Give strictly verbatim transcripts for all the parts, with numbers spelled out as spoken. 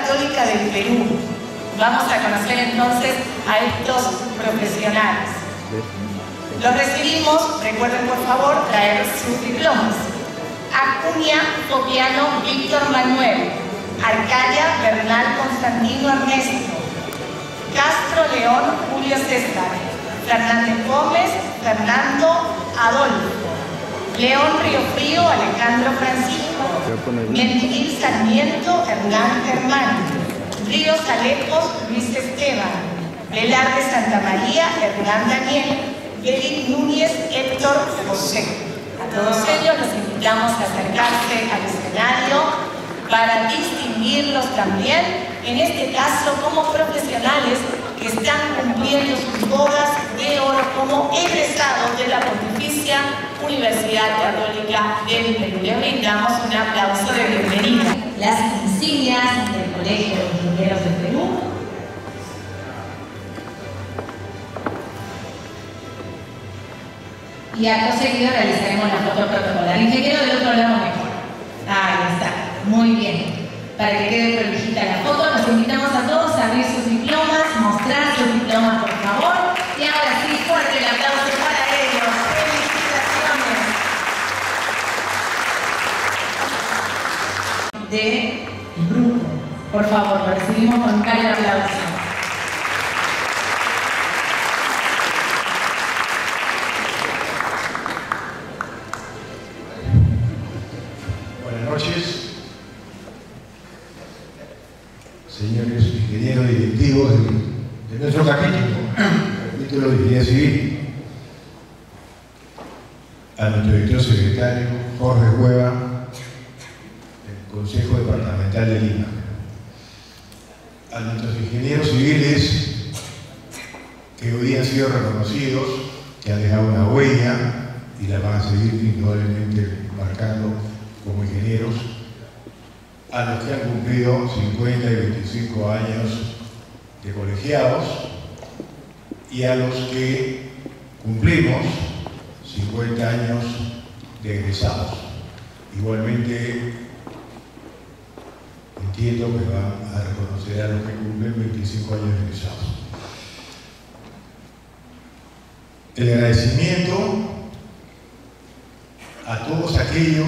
Católica del Perú. Vamos a conocer entonces a estos profesionales. Los recibimos, recuerden por favor traer sus diplomas. Acuña Fopiano Víctor Manuel, Arcaya Bernal Constantino Ernesto, Castro León Julio César, Fernández Gómez Fernando Adolfo, León Río Frío Alejandro Francisco, Mendiguil Sarmiento Hernán Germán, Ríos Alejos Luis Esteban, Velar de Santa María Hernán Daniel, Belit Núñez Héctor José. A todos ellos los invitamos a acercarse al escenario para distinguirlos también, en este caso como profesionales que están cumpliendo sus bodas de oro como egresados de la Pontificia Universidad Católica del Perú. Les brindamos un aplauso de bienvenida. Las insignias del Colegio de Ingenieros del Perú. Y acto seguido realizaremos la foto protocolar. Ingeniero, del otro lado mejor. Ahí está. Muy bien. Para que quede prolijita la foto, los invitamos a todos a abrir sus diplomas, mostrar sus diplomas, por favor. Y ahora sí, fuerte el aplauso para ellos. ¡Felicitaciones! De grupo. Por favor, lo recibimos con un cálido aplauso. Buenas noches. Señores ingenieros directivos de, de nuestro capítulo, capítulo de Ingeniería Civil, a nuestro director secretario Jorge Cueva, del Consejo Departamental de Lima, a nuestros ingenieros civiles que hoy han sido reconocidos, que han dejado una huella y la van a seguir indudablemente marcando como ingenieros, a los que han cumplido cincuenta y veinticinco años de colegiados y a los que cumplimos cincuenta años de egresados. Igualmente entiendo que van a reconocer a los que cumplen veinticinco años de egresados. El agradecimiento a todos aquellos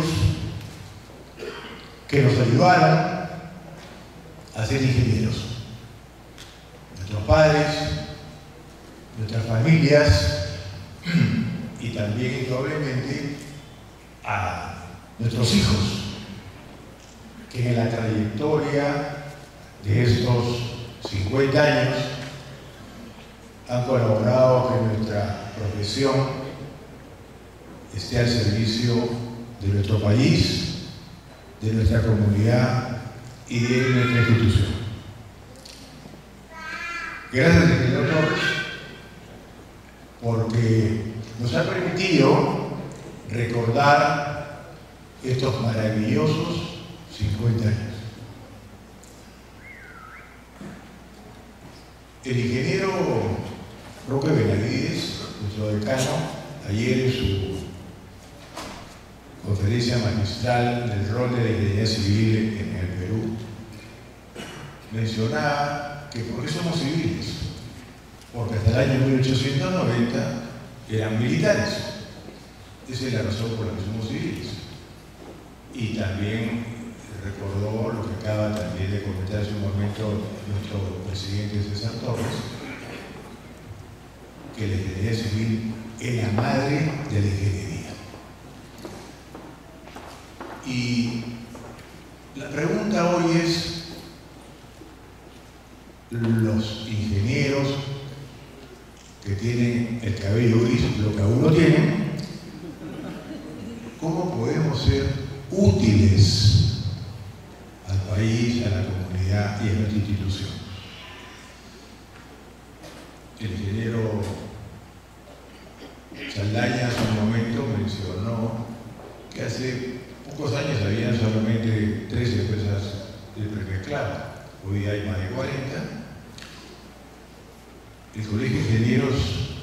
que nos ayudaran a ser ingenieros. Nuestros padres, nuestras familias y también, indudablemente, a nuestros hijos, que en la trayectoria de estos cincuenta años han colaborado que nuestra profesión esté al servicio de nuestro país, de nuestra comunidad y de nuestra institución. Gracias, ingeniero Torres, porque nos ha permitido recordar estos maravillosos cincuenta años. El ingeniero Roque Benavides, nuestro decano, ayer en su conferencia magistral del rol de la ingeniería civil en el Perú, mencionaba que ¿por qué somos civiles? Porque hasta el año mil ochocientos noventa eran militares. Esa es la razón por la que somos civiles. Y también recordó lo que acaba también de comentar hace un momento nuestro presidente César Torres, que la ingeniería civil es la madre de la ingeniería. Y la pregunta hoy es, los ingenieros que tienen el cabello gris, lo que aún no tienen, ¿cómo podemos ser útiles al país, a la comunidad y a nuestra institución? El ingeniero Saldaña hace un momento mencionó que hace pocos años habían solamente tres empresas de premezclado, hoy hay más de cuarenta. El Colegio de Ingenieros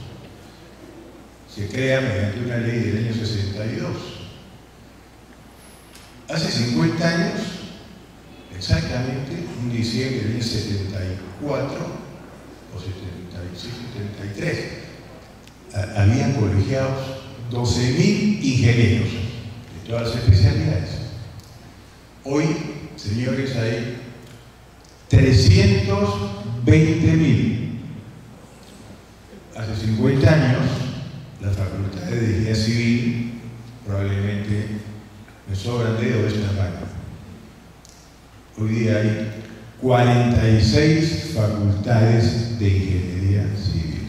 se crea mediante una ley del año sesenta y dos. Hace cincuenta años, la exactamente un diciembre del setenta y cuatro o setenta y seis, setenta y tres, habían colegiados doce mil ingenieros de todas las especialidades. Hoy, señores, hay trescientos veinte mil. Hace cincuenta años, las facultades de ingeniería civil probablemente me sobran dedos de esta mano. Hoy día hay cuarenta y seis facultades de ingeniería civil.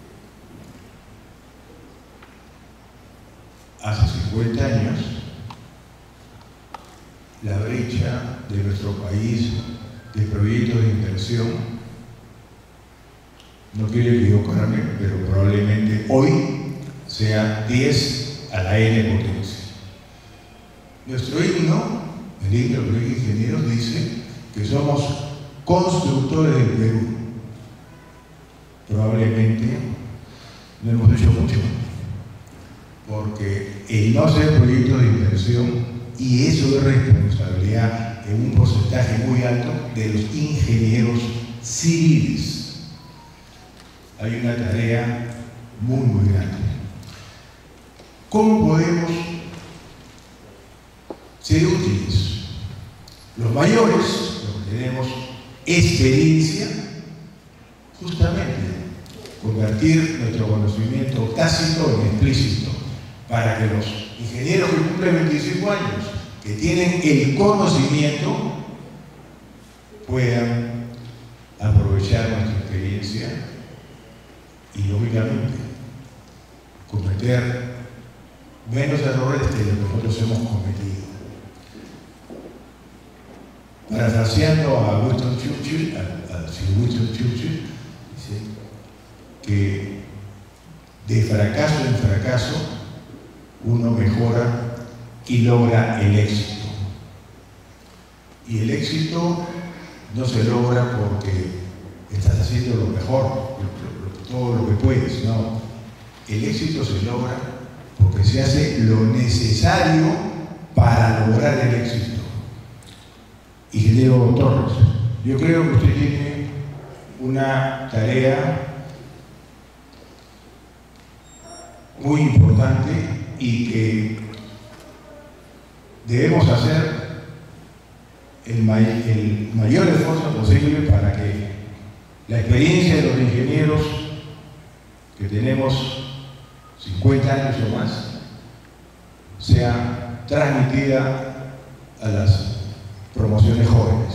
Hace cincuenta años, la brecha de nuestro país de proyectos de inversión, no quiero equivocarme, pero probablemente hoy sea diez a la n potencia. Nuestro himno, el himno de los ingenieros, dice que somos constructores del Perú. Probablemente no hemos hecho mucho, porque el no hacer proyectos de inversión, y eso es responsabilidad en un porcentaje muy alto de los ingenieros civiles. Hay una tarea muy, muy grande. ¿Cómo podemos ser útiles? Los mayores, los que tenemos experiencia, justamente convertir nuestro conocimiento tácito en explícito, para que los ingenieros que cumplen veinticinco años, que tienen el conocimiento, puedan aprovechar nuestra experiencia y, lógicamente, cometer menos errores que los que nosotros hemos cometido. Parafraseando a Winston Churchill, a, a Sir Winston Churchill, dice que de fracaso en fracaso uno mejora y logra el éxito. Y el éxito no se logra porque estás haciendo lo mejor, lo, lo, todo lo que puedes, no. El éxito se logra porque se hace lo necesario para lograr el éxito. Ingeniero Torres, yo creo que usted tiene una tarea muy importante y que debemos hacer el, may el mayor esfuerzo posible para que la experiencia de los ingenieros que tenemos cincuenta años o más sea transmitida a las promociones jóvenes.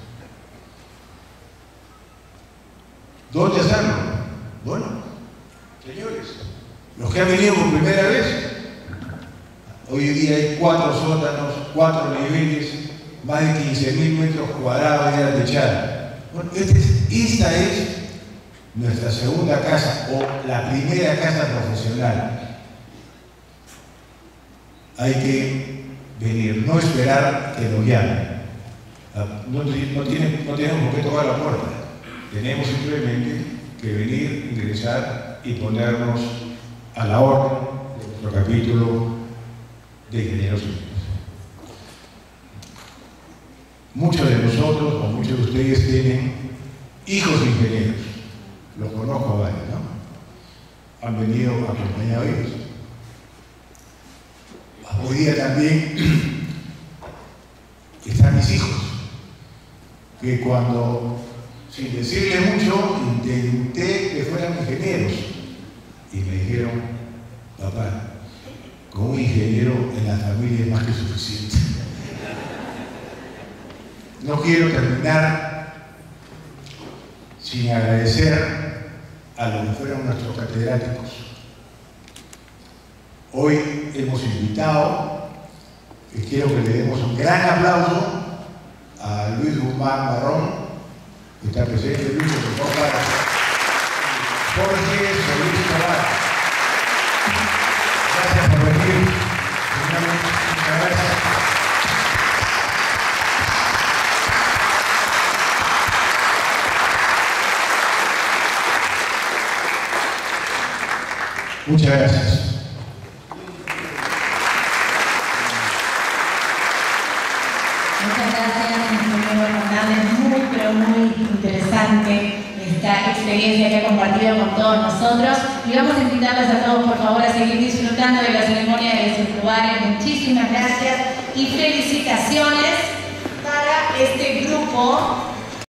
¿Dónde hacerlo? Bueno, señores, los que han venido por primera vez, hoy día hay cuatro sótanos, cuatro niveles, más de quince mil metros cuadrados de área techada. Bueno, este es, esta es nuestra segunda casa o la primera casa profesional. Hay que venir, no esperar que nos llamen. No, no, tiene, no tenemos por qué tocar la puerta. Tenemos simplemente que venir, ingresar y ponernos a la orden de nuestro capítulo de ingenieros civiles. Muchos de nosotros, o muchos de ustedes, tienen hijos de ingenieros. Los conozco a varios, ¿no? Han venido acompañados ellos. Hoy día también están mis hijos, que cuando, sin decirle mucho, intenté que fueran ingenieros. Y me dijeron, papá, con un ingeniero en la familia es más que suficiente. No quiero terminar sin agradecer a los que fueron nuestros catedráticos. Hoy hemos invitado, y quiero que le demos un gran aplauso a Luis Guzmán Barrón, que está presente. Luis, por favor, para Jorge Solís Tobar. Gracias por venir. Muchas gracias. Muchas gracias. Muchas gracias, ingeniero experiencia que ha compartido con todos nosotros. Y vamos a invitarlos a todos, por favor, a seguir disfrutando de la ceremonia de desenfluar. Muchísimas gracias y felicitaciones para este grupo